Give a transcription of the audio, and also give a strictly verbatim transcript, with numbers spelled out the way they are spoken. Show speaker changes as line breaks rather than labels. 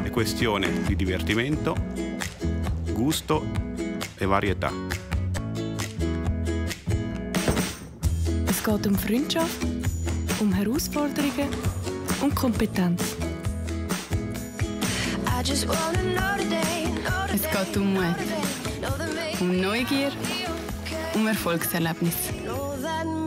è questione di divertimento, gusto e varietà.
Es geht um Freundschaft, um Herausforderungen und Kompetenz.
Es geht um Mut, um Neugier, um Erfolgserlebnis.